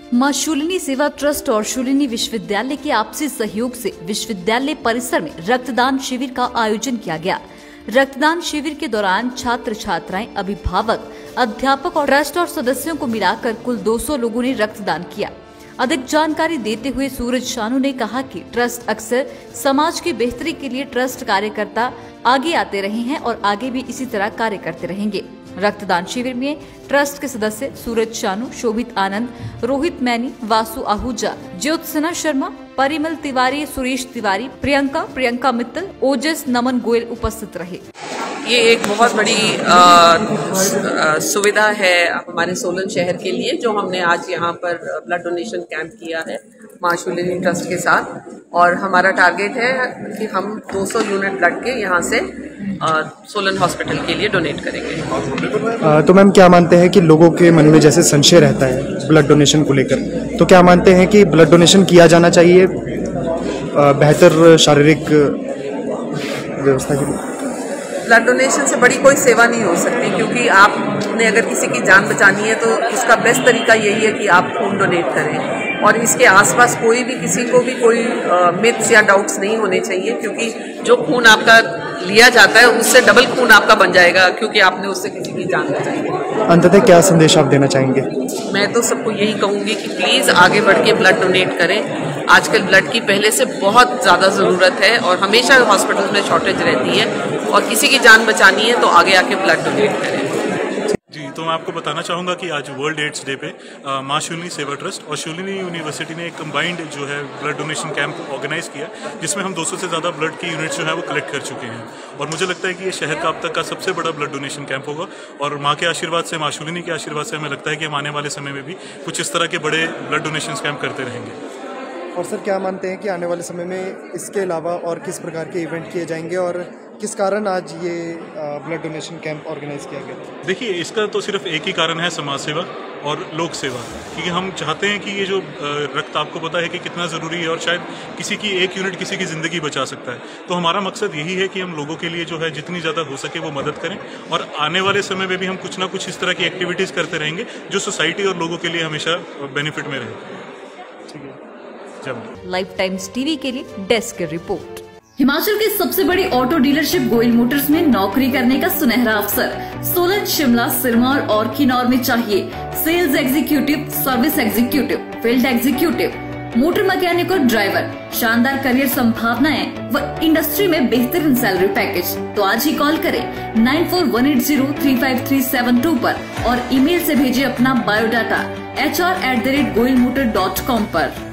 मां शूलिनी सेवा ट्रस्ट और शूलिनी विश्वविद्यालय के आपसी सहयोग से विश्वविद्यालय परिसर में रक्तदान शिविर का आयोजन किया गया। रक्तदान शिविर के दौरान छात्र छात्राएं, अभिभावक, अध्यापक और ट्रस्ट और सदस्यों को मिलाकर कुल 200 लोगों ने रक्तदान किया। अधिक जानकारी देते हुए सूरज शानू ने कहा कि ट्रस्ट अक्सर समाज की बेहतरी के लिए ट्रस्ट कार्यकर्ता आगे आते रहे हैं और आगे भी इसी तरह कार्य करते रहेंगे। रक्तदान शिविर में ट्रस्ट के सदस्य सूरज शानू, शोभित आनंद, रोहित मैनी, वासु आहूजा, ज्योत्सना शर्मा, परिमल तिवारी, सुरेश तिवारी, प्रियंका मित्तल, ओजस, नमन गोयल उपस्थित रहे। ये एक बहुत बड़ी सुविधा है हमारे सोलन शहर के लिए, जो हमने आज यहाँ पर ब्लड डोनेशन कैंप किया है मां शूलिनी ट्रस्ट के साथ। और हमारा टारगेट है कि हम 200 यूनिट ब्लड के यहाँ से सोलन हॉस्पिटल के लिए डोनेट करेंगे। तो मैम, क्या मानते हैं कि लोगों के मन में जैसे संशय रहता है ब्लड डोनेशन को लेकर, तो क्या मानते हैं कि ब्लड डोनेशन किया जाना चाहिए बेहतर शारीरिक व्यवस्था के लिए? ब्लड डोनेशन से बड़ी कोई सेवा नहीं हो सकती, क्योंकि आपने अगर किसी की जान बचानी है तो उसका बेस्ट तरीका यही है कि आप खून डोनेट करें। और इसके आसपास कोई भी किसी को भी कोई मिथ्स या डाउट्स नहीं होने चाहिए, क्योंकि जो खून आपका लिया जाता है उससे डबल खून आपका बन जाएगा, क्योंकि आपने उससे किसी की जान बचाई है। अंततः क्या संदेश आप देना चाहेंगे? मैं तो सबको यही कहूंगी कि प्लीज आगे बढ़ के ब्लड डोनेट करें। आजकल ब्लड की पहले से बहुत ज्यादा जरूरत है और हमेशा हॉस्पिटल में शॉर्टेज रहती है, और किसी की जान बचानी है तो आगे आके ब्लड डोनेट करें। जी, तो मैं आपको बताना चाहूँगा कि आज वर्ल्ड एड्स डे पे मां शूलिनी सेवा ट्रस्ट और शूलिनी यूनिवर्सिटी ने एक कंबाइंड जो है ब्लड डोनेशन कैंप ऑर्गेनाइज किया, जिसमें हम 200 से ज़्यादा ब्लड की यूनिट्स जो है वो कलेक्ट कर चुके हैं। और मुझे लगता है कि ये शहर का अब तक का सबसे बड़ा ब्लड डोनेशन कैंप होगा, और माँ के आशीर्वाद से, मां शूलिनी के आशीर्वाद से हमें लगता है कि हम आने वाले समय में भी कुछ इस तरह के बड़े ब्लड डोनेशन कैंप करते रहेंगे। और सर, क्या मानते हैं कि आने वाले समय में इसके अलावा और किस प्रकार के इवेंट किए जाएंगे और किस कारण आज ये ब्लड डोनेशन कैंप ऑर्गेनाइज किया गया? देखिए, इसका तो सिर्फ एक ही कारण है, समाज सेवा और लोक सेवा, क्योंकि हम चाहते हैं कि ये जो रक्त, आपको पता है कि कितना ज़रूरी है और शायद किसी की एक यूनिट किसी की ज़िंदगी बचा सकता है। तो हमारा मकसद यही है कि हम लोगों के लिए जो है जितनी ज़्यादा हो सके वो मदद करें, और आने वाले समय में भी हम कुछ ना कुछ इस तरह की एक्टिविटीज़ करते रहेंगे जो सोसाइटी और लोगों के लिए हमेशा बेनिफिट में रहे। ठीक है। लाइफ टाइम्स टीवी के लिए डेस्क रिपोर्ट। हिमाचल की सबसे बड़ी ऑटो डीलरशिप गोयल मोटर्स में नौकरी करने का सुनहरा अवसर सोलन, शिमला, सिरमौर और किन्नौर में चाहिए sales executive, service executive, field executive, motor mechanic और ड्राइवर। शानदार करियर संभावनाएं व इंडस्ट्री में बेहतरीन सैलरी पैकेज। तो आज ही कॉल करें 9418035372 पर और ईमेल से भेजिए अपना बायोडाटा hr@goyalmotor.com पर।